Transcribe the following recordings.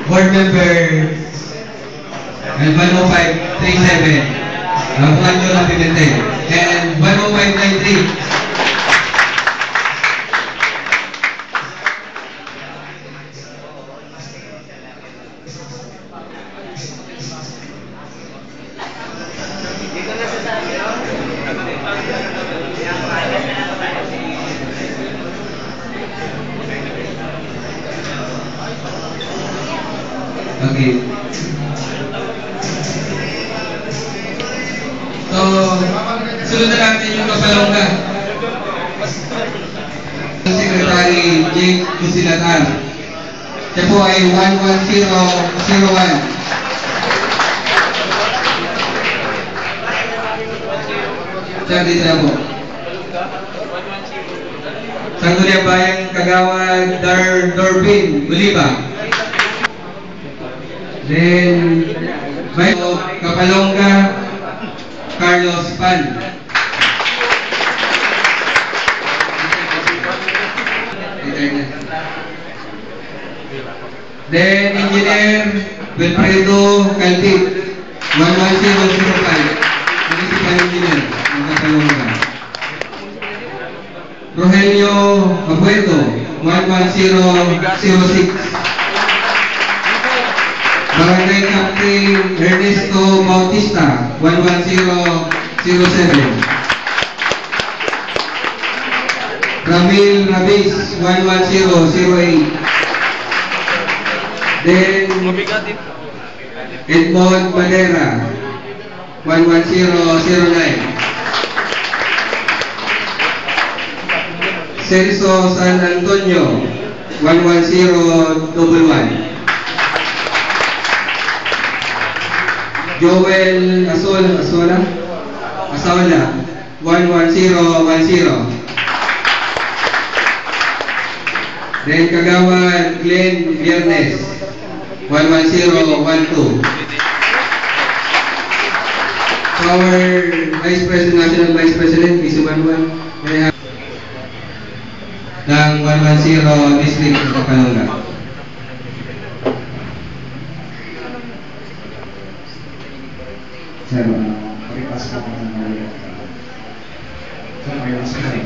Board Member and 10537, Angelo Pimentel, and 10593. Okay. So, sunod na natin yung Kapalongga. Secretary Jake Cusilatar. Siya po ay 11001. Siya dito na po. Sangguniang Bayang Kagawad Dorbin Oliva. Then, Kapalongga, Carlos Pan. Then, Engineer Wilfredo Caltip, 11005, Municipal Engineer ng Kapalongga. Rogelio Abueto, 11006. Barangay Captain Ernesto Bautista, 11007. Ramil Rabis, 11008. Then Edmond Madera, 11009. Celso San Antonio, 11011. Joel Asola, 11010. Then Kagawad Glenn Viernes, 11012. Our Vice President, National Vice President, Mr. Manuel ng 110 District ng Kapalongga. Sir, paripas ko ng mga sir, may masahay.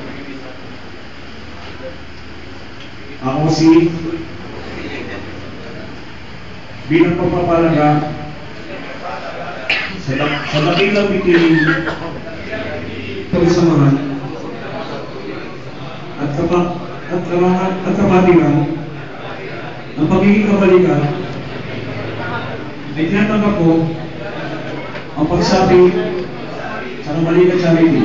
Ako bilang pagpapalaga sa dakilang bitin pagsamahan at kapatiran ang pagiging kabalikan ay tinatanggap ko ang pagsabi sa Kabalikan Charity.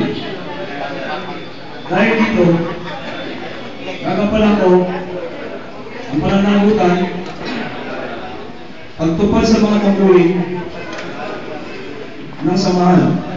Dahil dito, gagampanan ko ang pananagutan, pagtupad sa mga tungkulin ng samahan